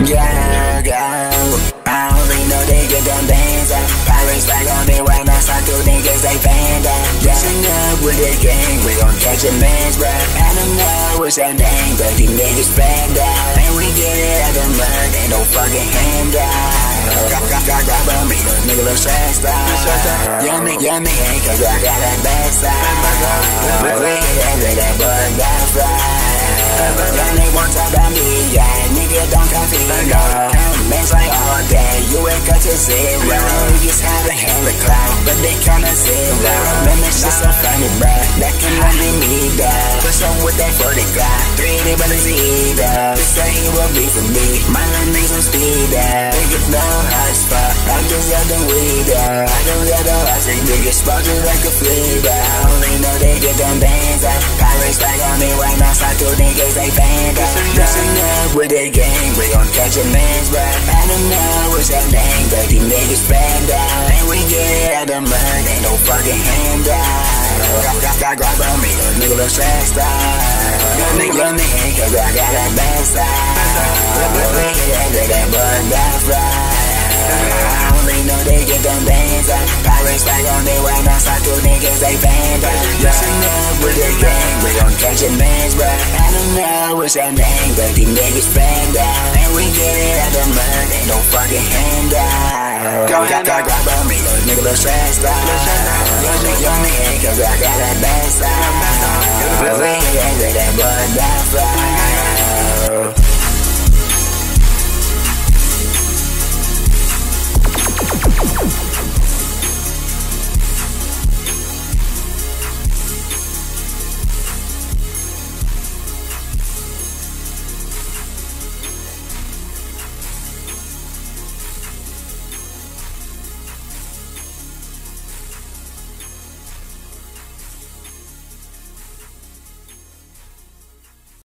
Yeah, I only know they get them bands up. Pirates back on me right now, so two niggas they fanned up. Dressing up with a gang, we gon' catch a man's breath. I don't know what's our name, but these niggas fanned out. And we get it out the mud, ain't no fucking handout. Grab on me, those niggas look stressed out. Young nigga ain't cause I got that bad side. But we get that bug got fried. Young nigga won't talk about me, yeah, nigga don't compete, no. Man's like all day, you wake up to zero. You just have a hell of clout, but they kinda zero. Man, that shit so funny, bruh, that can only me, though. Push on with that 40 Glock, 3D brothers either. They say he will be for me, my little niggas on speed, niggas know how it's fuck, I just got the weed, I don't got the watch, they niggas spark just like a flea, but I only know they get them bands up. Pirates back on me right now, so two niggas they banned up. Listen up with that gang, we gon' catch a man's breath. I don't know what's that name, but these niggas fanned out. And we get it out the mud, ain't no fucking handout. Got grab on me, those niggas look stressed out. Young nigga, cause I got that bad side. But we get that bug got fried. I only know they get them bands up. Pirates back on me right now, so two niggas they fanned up. Listen up with the gang, we gon' catch a man's breath. I don't know what's your name, but these niggas fanned out. And we get it out the mud, ain't no fucking handout. Got grab on me, those niggas look stressed out. Young nigga, cause I got that bad side. But we get that bug got fried.